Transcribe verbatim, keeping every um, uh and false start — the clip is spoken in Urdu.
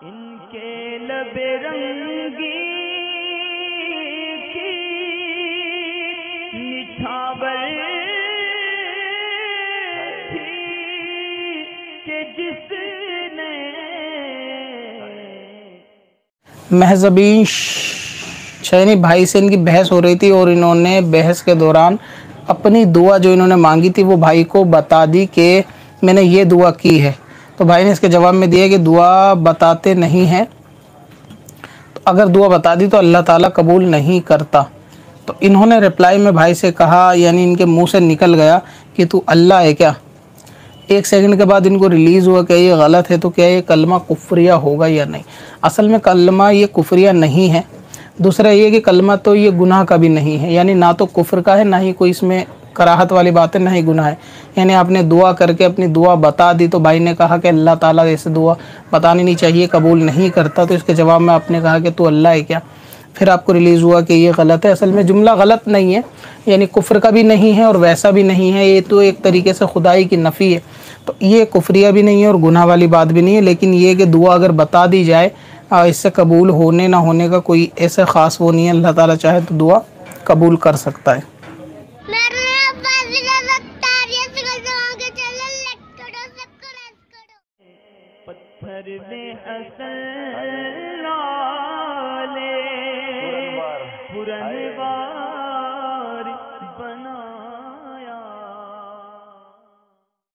ان کے لب رنگی کی نچھاور تھی کہ جس نے مہذبین شینی بھائی سے ان کی بحث ہو رہی تھی اور انہوں نے بحث کے دوران اپنی دعا جو انہوں نے مانگی تھی وہ بھائی کو بتا دی کہ میں نے یہ دعا کی ہے. تو بھائی نے اس کے جواب میں دیا کہ دعا بتاتے نہیں ہیں، تو اگر دعا بتا دی تو اللہ تعالیٰ قبول نہیں کرتا. تو انہوں نے رپلائی میں بھائی سے کہا، یعنی ان کے منہ سے نکل گیا کہ تو اللہ ہے کیا؟ ایک سیکنڈ کے بعد ان کو ریلیز ہوا کہ یہ غلط ہے، تو کیا یہ کلمہ کفریہ ہوگا یا نہیں؟ اصل میں کلمہ یہ کفریہ نہیں ہے. دوسرا یہ کہ کلمہ تو یہ گناہ کا بھی نہیں ہے، یعنی نہ تو کفر کا ہے، نہ ہی کوئی اس میں کراہت والی بات ہے، نہ ہی گناہ ہے. یعنی آپ نے دعا کر کے اپنی دعا بتا دی، تو بھائی نے کہا کہ اللہ تعالیٰ ایسے دعا بتانی نہیں چاہیے، قبول نہیں کرتا. تو اس کے جواب میں آپ نے کہا کہ تو اللہ ہے کیا؟ پھر آپ کو ریلیز ہوا کہ یہ غلط ہے. اصل میں جملہ غلط نہیں ہے، یعنی کفر کا بھی نہیں ہے اور ویسا بھی نہیں ہے، یہ تو ایک طریقے سے خدائی کی نفی ہے. تو یہ کفریہ بھی نہیں ہے اور گناہ والی بات بھی نہیں ہے، لیکن یہ کہ دعا اگر بتا دی جائے اس سے قبول ہونے نہ ہونے کا کوئی ایسا خاص وہ نہیں ہے. اللہ تعالیٰ چاہے تو دعا قبول کر سکتا ہے. پتھر میں اصل لالے پرنوار